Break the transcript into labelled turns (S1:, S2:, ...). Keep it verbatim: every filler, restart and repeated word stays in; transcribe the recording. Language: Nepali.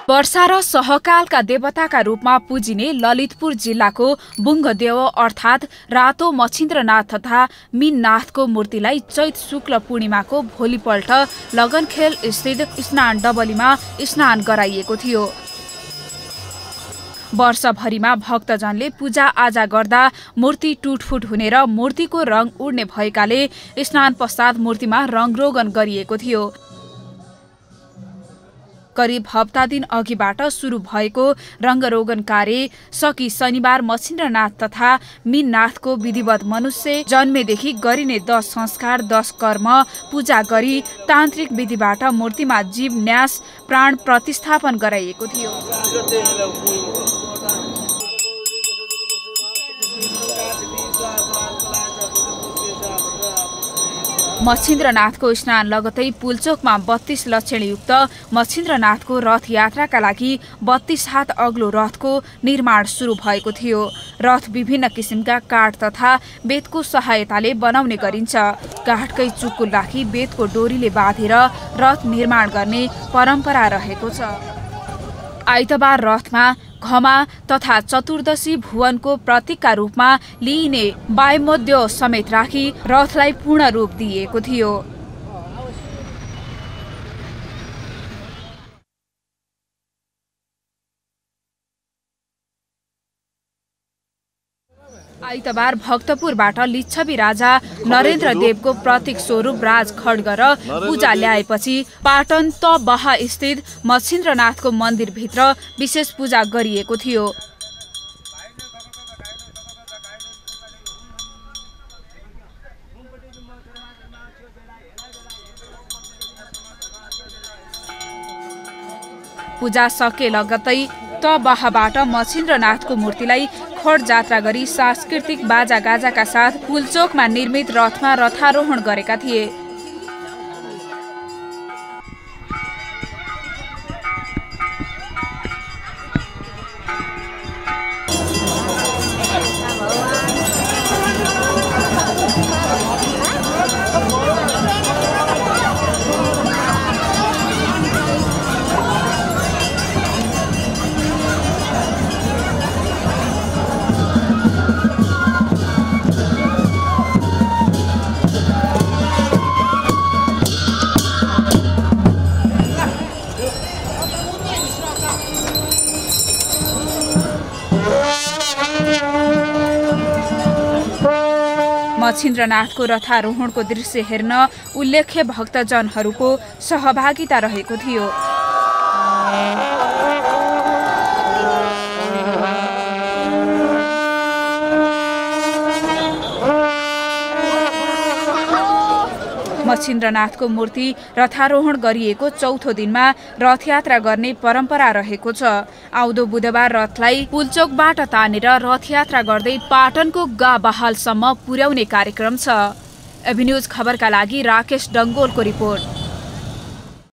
S1: वर्षा र सहकालका देवताका रूपमा पूजिने ललितपुर जिल्लाको बुङ्गदेव अर्थात् रातो मच्छिन्द्रनाथ तथा मीननाथको मूर्तिलाई चैत शुक्ल पूर्णिमाको भोलिपल्ट लगनखेल स्थित स्नान डबलीमा स्नान गराइएको थियो। वर्षभरिमा भक्तजनले पूजा आजा गर्दा मूर्ति टुटफुट हुने र मूर्तिको रङ उड्ने भएकाले स्नान पश्चात मूर्तिमा रङरोगन गरिएको थियो। करिब हप्ता दिन अघिबाट सुरु भएको रङ्गरोगन कार्य सकि शनिबार मच्छिन्द्रनाथ तथा मीननाथको विधिवत मनुष्य जन्मेदेखि गरिने दश संस्कार दश कर्म पूजा गरी तान्त्रिक विधिबाट मूर्तिमा जीव न्यास प्राण प्रतिस्थापन गराइएको थियो। मच्छिन्द्रनाथको स्नान लगतै पुलचोकमा बत्तीस लक्षणयुक्त मच्छिन्द्रनाथको रथ यात्राका लागि बत्तीस हात अग्लो रथको निर्माण सुरु भएको थियो। रथ विभिन्न किसिमका काठ तथा बेतको सहायताले बनाउने गरिन्छ। काठकै चुक्कुल राखी बेतको डोरीले बाँधेर रथ निर्माण गर्ने परम्परा रहेको छ। आइतबार रथमा घमा तथा चतुर्दशी भुवनको प्रतीकका रूपमा लिइने वायुमोद्य समेत राखी रथलाई पूर्ण रूप दिएको थियो। आइतबार भक्तपुरबाट लिच्छवी राजा नरेन्द्र देवको प्रतीक स्वरूप राज खड्ग र पूजा ल्याएपछि पाटन तबहा स्थित मच्छिन्द्रनाथको मन्दिरभित्र विशेष पूजा गरिएको थियो। पूजा सके लगतै तबहाबाट मच्छिन्द्रनाथको मूर्तिलाई खड जात्रा गरी सांस्कृतिक बाजा गाजाका साथ पुलचोकमा निर्मित रथमा रथारोहण गरेका थिए। मच्छिन्द्रनाथको रथारोहणको दृश्य हेर्न उल्लेख्य भक्तजनहरूको सहभागिता रहेको थियो। मच्छिन्द्रनाथको मूर्ति रथारोहण गरिएको चौथो दिनमा रथयात्रा गर्ने परम्परा रहेको छ। आउँदो बुधबार रथलाई पुलचोकबाट तानेर रथयात्रा गर्दै पाटनको गाबहालसम्म पुर्याउने कार्यक्रम छ। एभिन्यूज खबरका लागि राकेश डङ्गोलको रिपोर्ट।